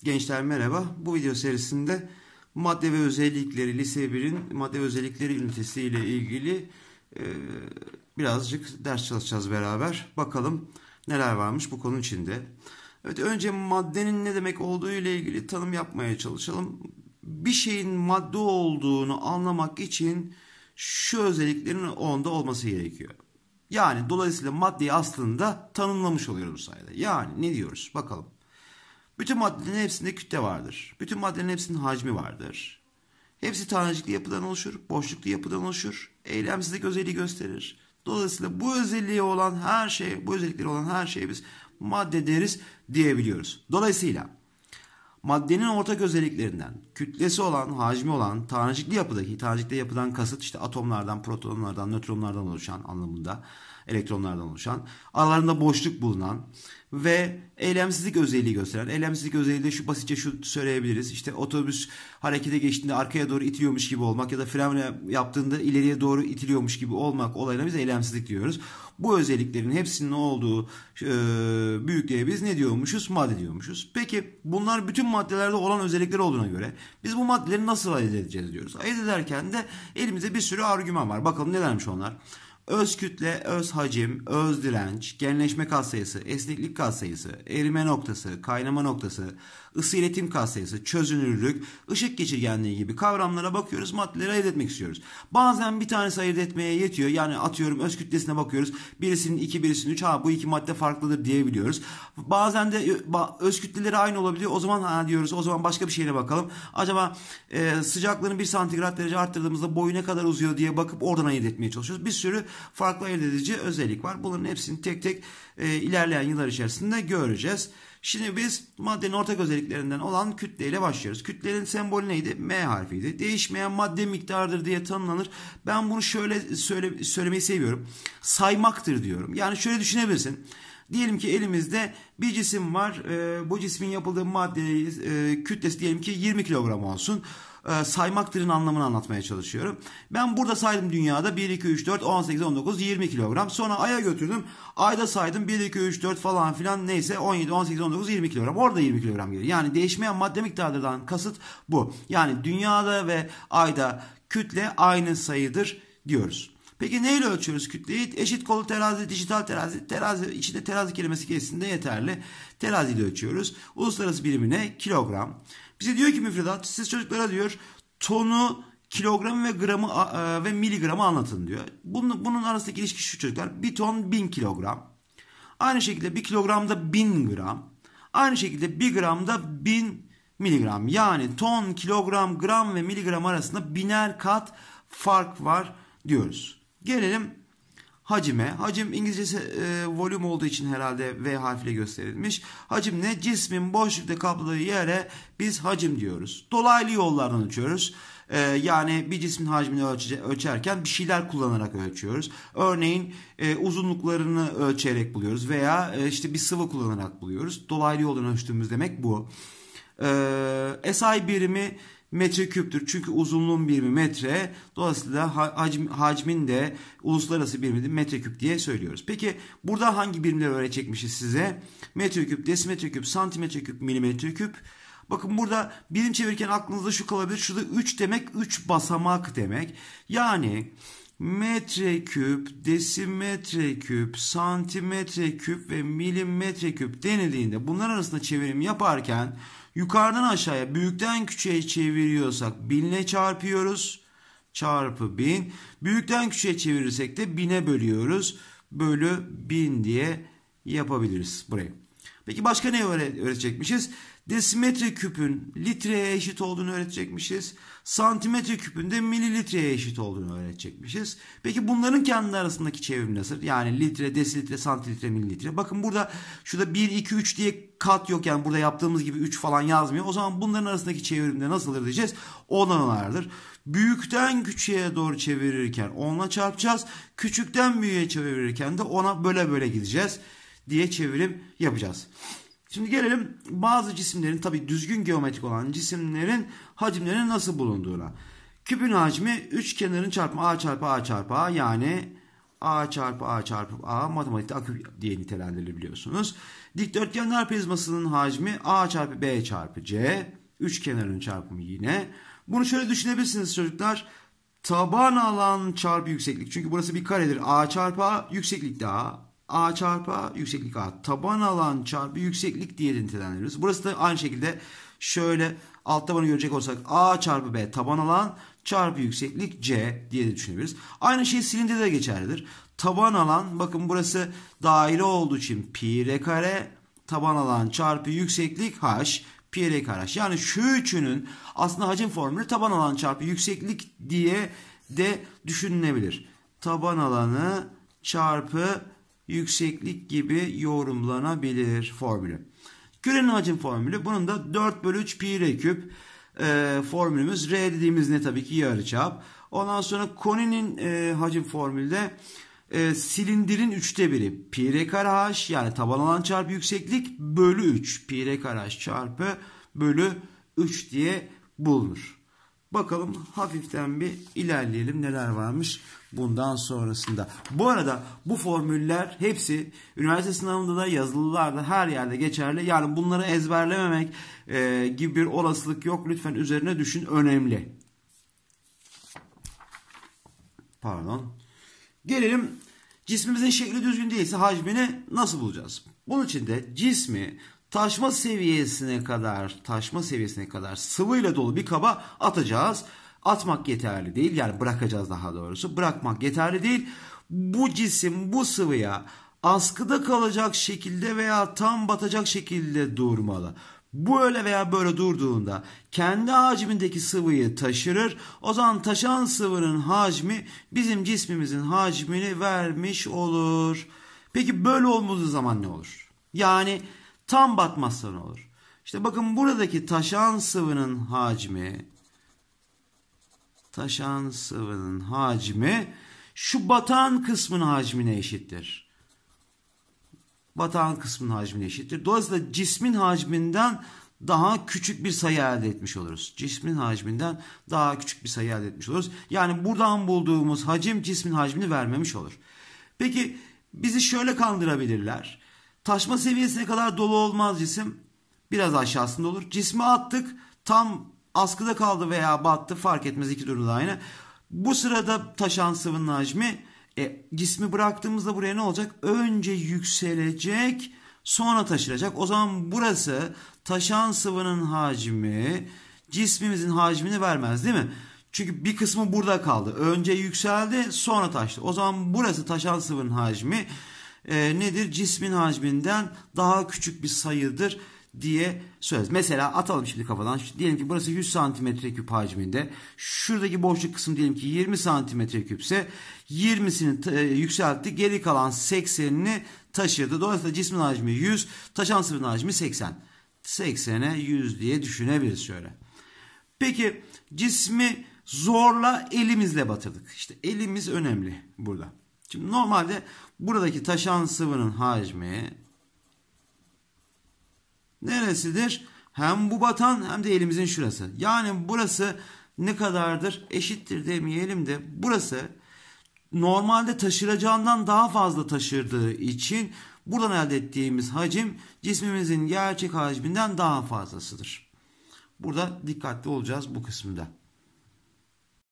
Gençler merhaba. Bu video serisinde madde ve özellikleri, lise 1'in madde ve özellikleri ünitesi ile ilgili birazcık ders çalışacağız beraber. Bakalım neler varmış bu konu içinde. Evet, önce maddenin ne demek olduğu ile ilgili tanım yapmaya çalışalım. Bir şeyin madde olduğunu anlamak için şu özelliklerin onda olması gerekiyor. Yani dolayısıyla maddeyi aslında tanımlamış oluyoruz bu sayede. Yani ne diyoruz? Bakalım. Bütün maddelerin hepsinde kütle vardır. Bütün maddelerin hepsinin hacmi vardır. Hepsi tanecikli yapıdan oluşur, boşluklu yapıdan oluşur. Eylemsizlik özelliği gösterir. Dolayısıyla bu özelliği olan her şey, bu özellikleri olan her şeye biz madde deriz diyebiliyoruz. Dolayısıyla maddenin ortak özelliklerinden kütlesi olan, hacmi olan, tanecikli yapıdan kasıt işte atomlardan, protonlardan, nötronlardan oluşan anlamında, elektronlardan oluşan, aralarında boşluk bulunan ve eylemsizlik özelliği gösteren. Eylemsizlik özelliği de basitçe şu söyleyebiliriz. İşte otobüs harekete geçtiğinde arkaya doğru itiliyormuş gibi olmak ya da fren yaptığında ileriye doğru itiliyormuş gibi olmak olayına biz eylemsizlik diyoruz. Bu özelliklerin hepsinin olduğu büyüklüğe biz ne diyormuşuz? Madde diyormuşuz. Peki bunlar bütün maddelerde olan özellikler olduğuna göre biz bu maddeleri nasıl ayırt edeceğiz diyoruz. Ayırt ederken de elimizde bir sürü argüman var. Bakalım nelermiş onlar? Öz kütle, öz hacim, öz direnç, genleşme katsayısı, esneklik katsayısı, erime noktası, kaynama noktası, ısı iletim katsayısı, çözünürlük, ışık geçirgenliği gibi kavramlara bakıyoruz, maddeleri ayırt etmek istiyoruz. Bazen bir tanesi ayırt etmeye yetiyor. Yani atıyorum öz kütlesine bakıyoruz. Birisinin 2, birisinin 3. Bu iki madde farklıdır diyebiliyoruz. Bazen de öz kütleleri aynı olabiliyor. O zaman diyoruz, o zaman başka bir şeyine bakalım. Acaba sıcaklığını 1 santigrat derece arttırdığımızda boyu ne kadar uzuyor diye bakıp oradan ayırt etmeye çalışıyoruz. Bir sürü farklı ayırt edici özellik var. Bunların hepsini tek tek ilerleyen yıllar içerisinde göreceğiz. Şimdi biz maddenin ortak özelliklerinden olan kütleyle başlıyoruz. Kütlenin sembolü neydi? M harfiydi. Değişmeyen madde miktarıdır diye tanımlanır. Ben bunu şöyle söylemeyi seviyorum. Saymaktır diyorum. Yani şöyle düşünebilirsin. Diyelim ki elimizde bir cisim var. Bu cismin yapıldığı madde kütlesi diyelim ki 20 kilogram olsun. Saymaktırın anlamını anlatmaya çalışıyorum. Ben burada saydım dünyada 1, 2, 3, 4, 18, 19, 20 kilogram. Sonra Ay'a götürdüm. Ay'da saydım 1, 2, 3, 4 falan filan neyse 17, 18, 19, 20 kilogram. Orada 20 kilogram geliyor. Yani değişmeyen madde miktarından kasıt bu. Yani dünyada ve Ay'da kütle aynı sayıdır diyoruz. Peki neyle ölçüyoruz kütleyi? Eşit kolu terazi, dijital terazi. Terazi içinde terazi kelimesi geçsin de yeterli. Teraziyle ölçüyoruz. Uluslararası birimi ne? Kilogram. Bize diyor ki müfredat, siz çocuklara diyor tonu, kilogramı ve gramı ve miligramı anlatın diyor. Bunun arasındaki ilişki şu çocuklar. Bir ton 1000 kilogram. Aynı şekilde 1 kilogramda 1000 gram. Aynı şekilde 1 gramda 1000 miligram. Yani ton, kilogram, gram ve miligram arasında biner kat fark var diyoruz. Gelelim hacime. Hacim İngilizcesi volüm olduğu için herhalde V harfiyle gösterilmiş. Hacim ne? Cismin boşlukta kapladığı yere biz hacim diyoruz. Dolaylı yollardan ölçüyoruz. Yani bir cismin hacmini ölçerken bir şeyler kullanarak ölçüyoruz. Örneğin uzunluklarını ölçerek buluyoruz veya işte bir sıvı kullanarak buluyoruz. Dolaylı yoldan ölçtüğümüz demek bu. SI birimi metreküptür. Çünkü uzunluğun birimi metre. Dolayısıyla hacmin de uluslararası birimi metreküp diye söylüyoruz. Peki burada hangi birimleri öğretecekmişiz size? Metreküp, desimetreküp, santimetreküp, milimetreküp. Bakın burada birim çevirirken aklınızda şu kalabilir. Şurada 3 demek 3 basamak demek. Yani metreküp, desimetreküp, santimetreküp ve milimetreküp denildiğinde bunlar arasında çevirim yaparken yukarıdan aşağıya büyükten küçüğe çeviriyorsak 1000 ile çarpıyoruz. Çarpı 1000. Büyükten küçüğe çevirirsek de 1000'e bölüyoruz. Bölü 1000 diye yapabiliriz burayı. Peki başka ne öğretecekmişiz? Desimetre küpün litreye eşit olduğunu öğretecekmişiz. Santimetre küpün de mililitreye eşit olduğunu öğretecekmişiz. Peki bunların kendi arasındaki çevrim nasıl? Yani litre, desilitre, santilitre, mililitre. Bakın burada şurada 1, 2, 3 diye kat yok. Yani burada yaptığımız gibi 3 falan yazmıyor. O zaman bunların arasındaki çevrimde nasıldır diyeceğiz? Onlardır. Büyükten küçüğe doğru çevirirken 10'la çarpacağız. Küçükten büyüğe çevirirken de 10'a böle gideceğiz diye çevirim yapacağız. Şimdi gelelim bazı cisimlerin, tabii düzgün geometrik olan cisimlerin hacimlerinin nasıl bulunduğuna. Küpün hacmi 3 kenarın çarpımı A çarpı A çarpı A, yani A çarpı A çarpı A matematikte akü diye nitelendirilir biliyorsunuz. Dikdörtgenler prizmasının hacmi A çarpı B çarpı C. Üç kenarın çarpımı yine. Bunu şöyle düşünebilirsiniz çocuklar. Taban alan çarpı yükseklik. Çünkü burası bir karedir. A çarpı A yükseklik de A. A çarpı A yükseklik A. Taban alan çarpı yükseklik diye nitelendiririz. Burası da aynı şekilde şöyle alt tabanı görecek olsak A çarpı B taban alan çarpı yükseklik C diye de düşünebiliriz. Aynı şey silindirde de geçerlidir. Taban alan, bakın burası daire olduğu için pi r kare, taban alan çarpı yükseklik h, pi r kare h. Yani şu üçünün aslında hacim formülü taban alan çarpı yükseklik diye de düşünülebilir. Taban alanı çarpı yükseklik gibi yorumlanabilir formülü. Kürenin hacim formülü, bunun da 4 bölü 3 pi r küp formülümüz. R dediğimiz ne, tabii ki yarıçap. Ondan sonra koninin hacim formülü de silindirin 3'te 1'i pi r kare h, yani taban alan çarpı yükseklik bölü 3 pi r kare h çarpı bölü 3 diye bulunur. Bakalım hafiften bir ilerleyelim, neler varmış bundan sonrasında. Bu arada bu formüller hepsi üniversite sınavında da, yazılılarda, her yerde geçerli. Yani bunları ezberlememek gibi bir olasılık yok. Lütfen üzerine düşün, önemli. Pardon. Gelelim, cismimizin şekli düzgün değilse hacmini nasıl bulacağız? Bunun için de cismi taşma seviyesine kadar sıvıyla dolu bir kaba atacağız. Atmak yeterli değil. Yani bırakacağız daha doğrusu. Bırakmak yeterli değil. Bu cisim bu sıvıya askıda kalacak şekilde veya tam batacak şekilde durmalı. Böyle veya böyle durduğunda kendi hacmindeki sıvıyı taşırır. O zaman taşan sıvının hacmi bizim cismimizin hacmini vermiş olur. Peki böyle olmadığı zaman ne olur? Yani tam batmazsa ne olur? İşte bakın, buradaki taşan sıvının hacmi şu batan kısmın hacmine eşittir. Batan kısmın hacmine eşittir. Dolayısıyla cismin hacminden daha küçük bir sayı elde etmiş oluruz. Cismin hacminden daha küçük bir sayı elde etmiş oluruz. Yani buradan bulduğumuz hacim cismin hacmini vermemiş olur. Peki bizi şöyle kandırabilirler. Taşma seviyesine kadar dolu olmaz cisim. Biraz aşağısında olur. Cismi attık, tam askıda kaldı veya battı, fark etmez, iki durumda aynı. Bu sırada taşan sıvının hacmi, cismi bıraktığımızda buraya ne olacak? Önce yükselecek, sonra taşıracak. O zaman burası taşan sıvının hacmi cismimizin hacmini vermez, değil mi? Çünkü bir kısmı burada kaldı. Önce yükseldi, sonra taştı. O zaman burası taşan sıvının hacmi nedir? Cismin hacminden daha küçük bir sayıdır diye söyleriz. Mesela atalım şimdi kafadan. Diyelim ki burası 100 santimetre küp hacminde. Şuradaki boşluk kısım diyelim ki 20 santimetre küpse 20'sini yükseltti. Geri kalan 80'ini taşırdı. Dolayısıyla cismin hacmi 100, taşan sıvının hacmi 80. 80'e 100 diye düşünebiliriz şöyle. Peki cismi zorla elimizle batırdık. İşte elimiz önemli burada. Şimdi normalde buradaki taşan sıvının hacmi neresidir? Hem bu batan hem de elimizin şurası. Yani burası ne kadardır? Eşittir demeyelim de burası normalde taşıracağından daha fazla taşırdığı için buradan elde ettiğimiz hacim cismimizin gerçek hacminden daha fazlasıdır. Burada dikkatli olacağız bu kısımda.